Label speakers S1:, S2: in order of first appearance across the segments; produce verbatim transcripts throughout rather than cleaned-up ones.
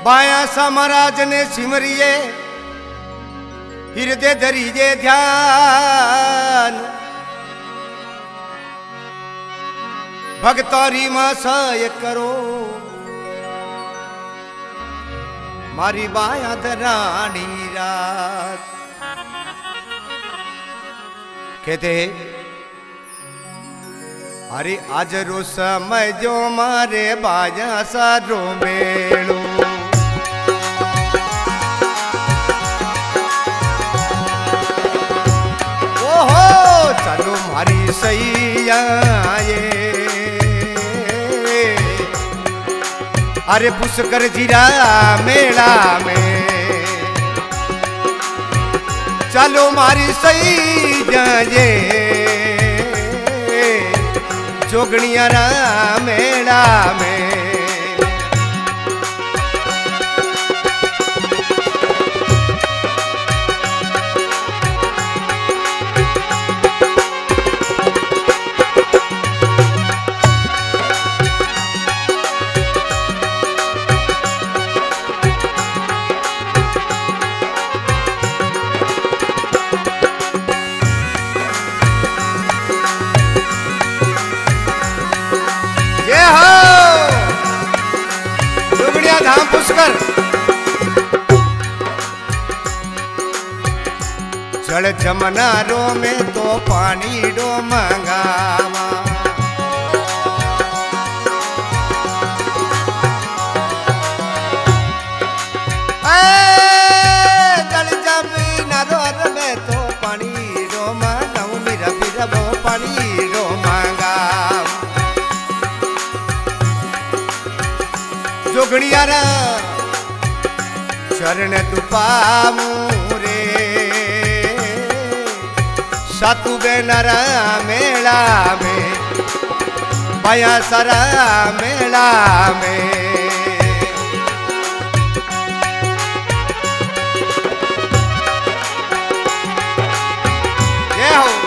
S1: बाया सा महाराज ने सिमरिए हृदय धरिए ध्यान भक्तारी मां सहाय करो मारी बाया धरानी रात। कहते अरे आज रो समय जो मारे बाजा सारो मेलो ओहो चलो मारी सैया अरे पुष्कर जीरा मेला में चलो मारी सही जाए जोगणिया रा मेला में। धाम पुष्कर जल जमनारो में तो पानी डो मंगावा जल जमनारो में तो पानी डो मंगाऊ मेरा बिरबो पानी डो मंगावा जोगणिया रा चरण दुपामू रे सातु बेनरा मेला में बाया सारा मेला में। ये हो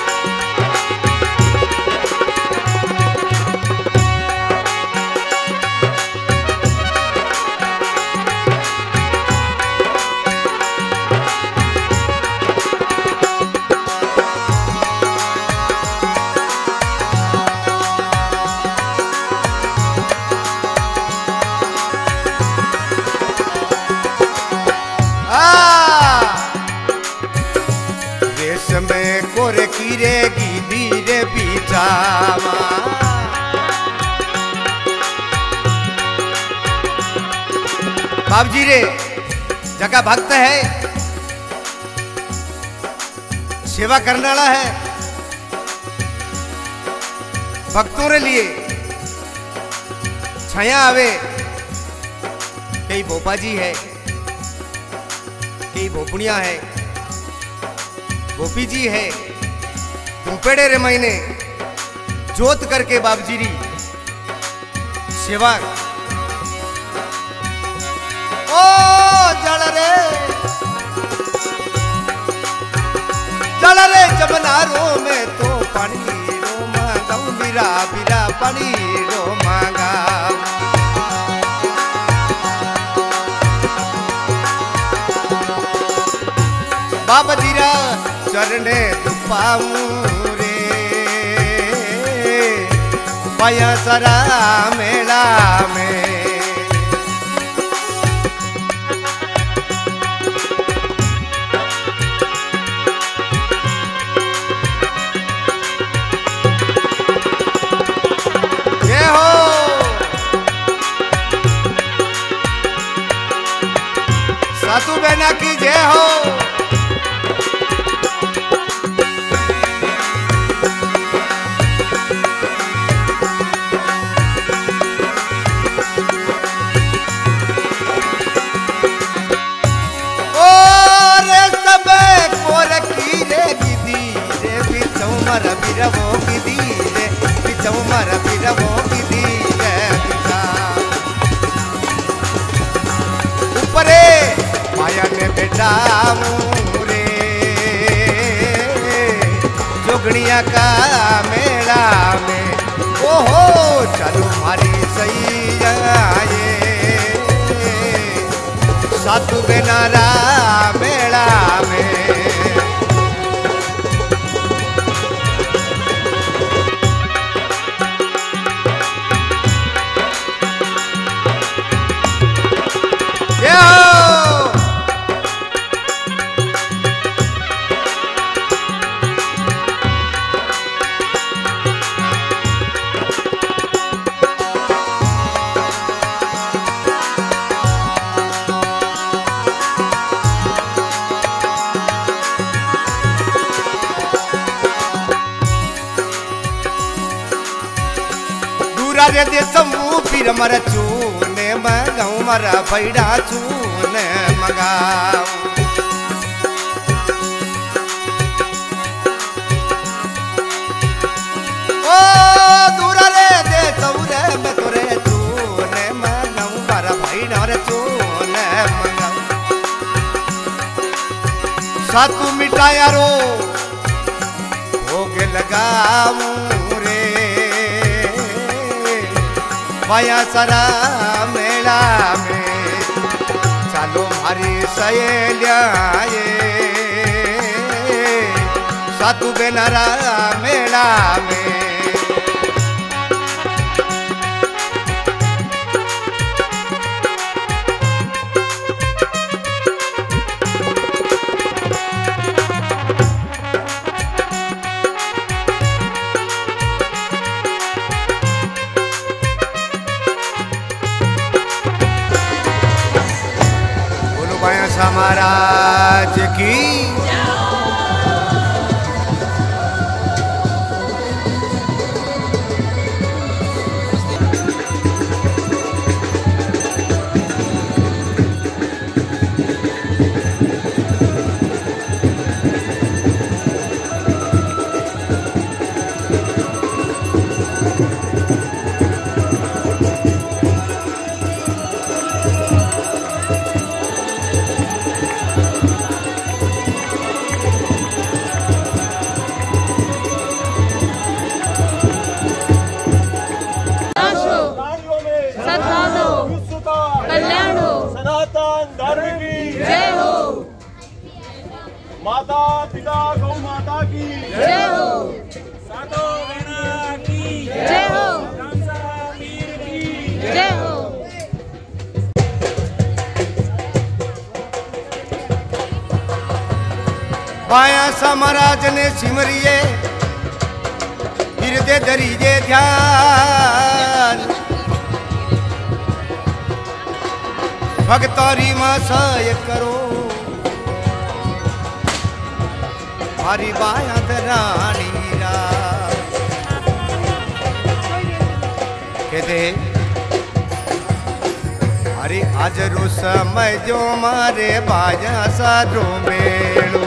S1: में कोरे कीरे गी रे पीछावा बाप जी रे जगह भक्त है सेवा करने वाला है भक्तों रे लिए छाया आवे कई भोपा जी है कई भोपड़िया है गोपी जी है तुमपेड़े रे महीने जोत करके बाबजी री सेवा ओ जल रे जल रे जबनारो में तो पानी रो मांगाऊ बिरा बिरा पानी रो मांगा बाबा जीरा चरणे दुपाऊ रे बाया सारा मेला में। ये हो सातु बहना की जय हो मर बिरवो की दीरे पिछौ मर बिरवो की दीरे ऊपरे माया ने बेटा मुरे जोगणिया का मेला में ओहो चलो मारी सही आए बेनारा मेला में। रे दे समूह फिर मर चूने मगाऊ मरा बैड़ा चूने मगाऊ। ओ दूरा रे दे सौरे में तोरे चूने मगाऊ मरा बैड़ा रे चूने मगाऊ। सातू मिटाया रो भोग लगाऊ माया सारा मेला में। चालो मारी सहेलिया सातू बेनारा मेला में। महाराज की
S2: माता पिता गौ माता की जय हो। सातों बहना की जय हो। वीर की जय हो।
S1: पाया सा महाराज ने सिमरिए हृदय धरिए ध्यान। भक्तारी मां सहाय करो हरी बाया रानी रा कहते अरे आज रो समय जो मारे बाजा सारो मेलो।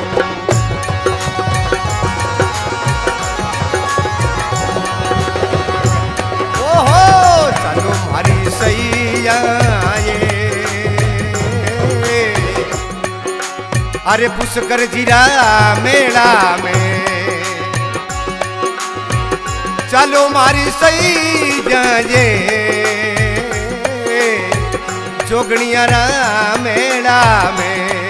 S1: ओहो चलो मारी सही आए अरे पुष्कर जीरा मेला में। चलो मारी सही जाए जोगणिया मेला में।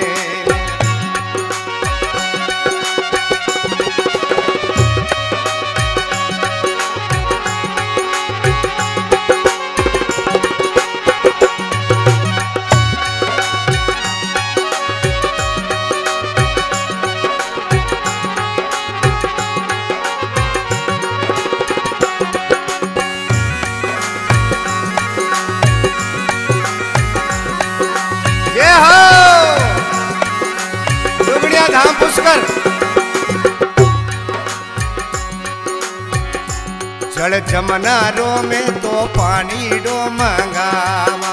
S1: धाम पुष्कर जल जमनारो में तो पानी डो मंगावा।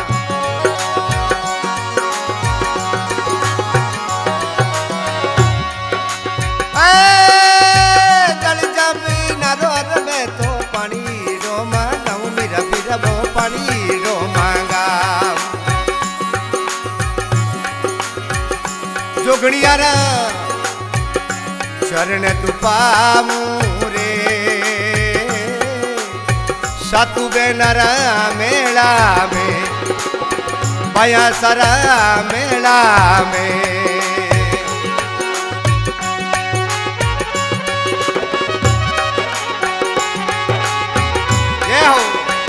S1: जल जमनारो में तो पानी डो मंगाऊ मेरा बिरबो पानी डो मंगाऊ। जोगणिया चरण दुपामू रे सातू बेनारा मेला में। पाया सारा मेला में। ये हो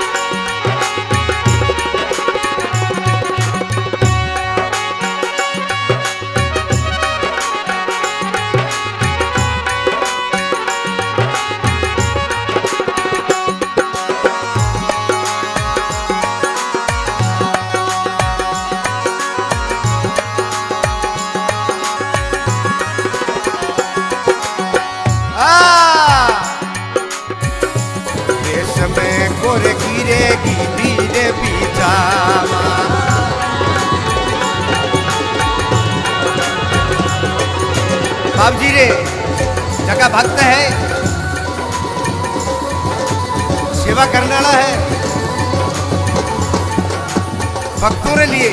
S1: गोरे गिरे गिरी रे बीजामा बाबजी रे जगह भक्त है, सेवा करने वाला है, भक्तों रे लिए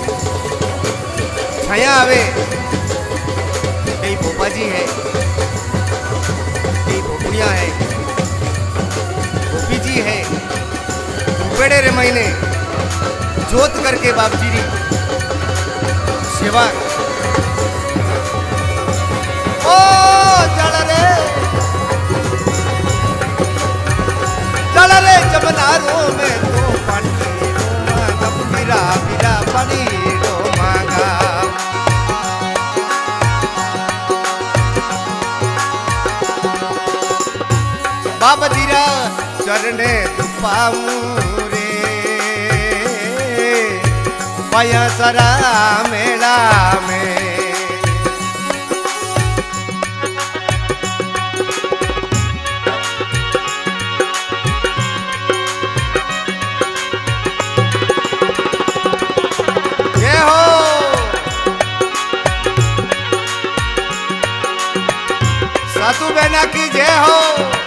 S1: छाया आवे। कई भोपा जी है, कई भोपुड़िया है, गोपी जी है, बेड़े रे महीने जोत करके बाबजी री सेवा। ओ चल रे चल रे जमनारो में तो पानी रो गंभीरा बिरा पानी रो मांगा। बाबा जीरा चरणे दुपाऊं पाया सारा मेला में। ये हो सातु बहना की जय हो।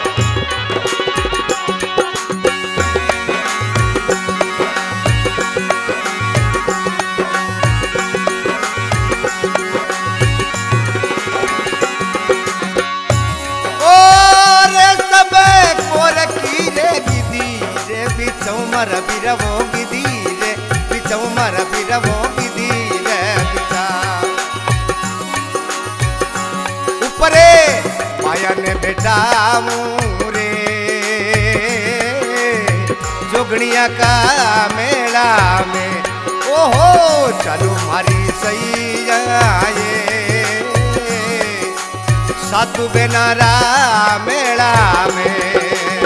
S1: मर बिरवो गिदी रे बिचौ मर बिरवो गिदी रे बिचा ऊपरे पाया ने बेटा मुरे जोगनिया का मेला में। ओहो चलो मारी सही आए सातु बेनारा मेला में।